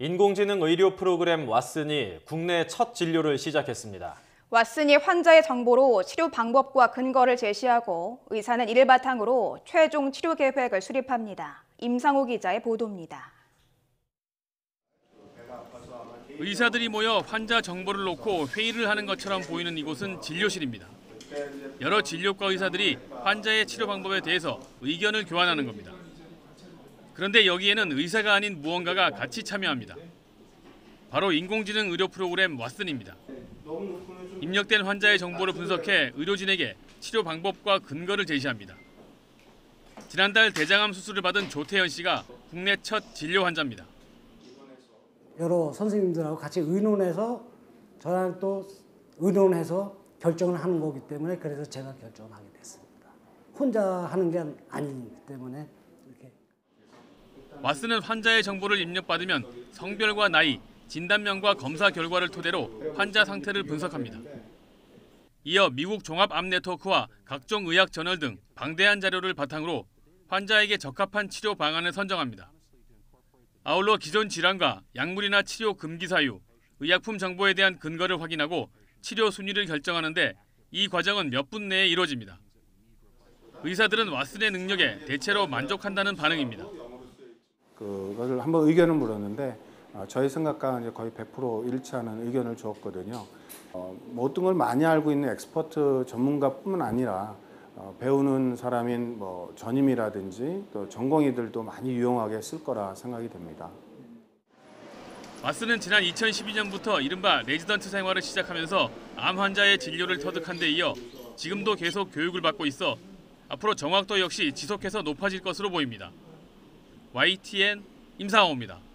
인공지능 의료 프로그램 왓슨이 국내 첫 진료를 시작했습니다. 왓슨이 환자의 정보로 치료 방법과 근거를 제시하고 의사는 이를 바탕으로 최종 치료 계획을 수립합니다. 임상호 기자의 보도입니다. 의사들이 모여 환자 정보를 놓고 회의를 하는 것처럼 보이는 이곳은 진료실입니다. 여러 진료과 의사들이 환자의 치료 방법에 대해서 의견을 교환하는 겁니다. 그런데 여기에는 의사가 아닌 무언가가 같이 참여합니다. 바로 인공지능 의료 프로그램 왓슨입니다. 입력된 환자의 정보를 분석해 의료진에게 치료 방법과 근거를 제시합니다. 지난달 대장암 수술을 받은 조태현 씨가 국내 첫 진료 환자입니다. 여러 선생님들하고 같이 의논해서 저랑 또 의논해서 결정을 하는 거기 때문에 그래서 제가 결정을 하게 됐습니다. 혼자 하는 게 아니기 때문에 이렇게. 왓슨은 환자의 정보를 입력받으면 성별과 나이, 진단명과 검사 결과를 토대로 환자 상태를 분석합니다. 이어 미국 종합암 네트워크와 각종 의학 저널 등 방대한 자료를 바탕으로 환자에게 적합한 치료 방안을 선정합니다. 아울러 기존 질환과 약물이나 치료 금기 사유, 의약품 정보에 대한 근거를 확인하고 치료 순위를 결정하는데 이 과정은 몇 분 내에 이루어집니다. 의사들은 왓슨의 능력에 대체로 만족한다는 반응입니다. 그것을 한번 의견을 물었는데 저희 생각과 거의 100% 일치하는 의견을 주었거든요. 모든 걸 많이 알고 있는 엑스퍼트 전문가뿐만 아니라 배우는 사람인 전임이라든지 또 전공의들도 많이 유용하게 쓸 거라 생각이 됩니다. 왓슨은 지난 2012년부터 이른바 레지던트 생활을 시작하면서 암 환자의 진료를 터득한 데 이어 지금도 계속 교육을 받고 있어 앞으로 정확도 역시 지속해서 높아질 것으로 보입니다. YTN 임상호입니다.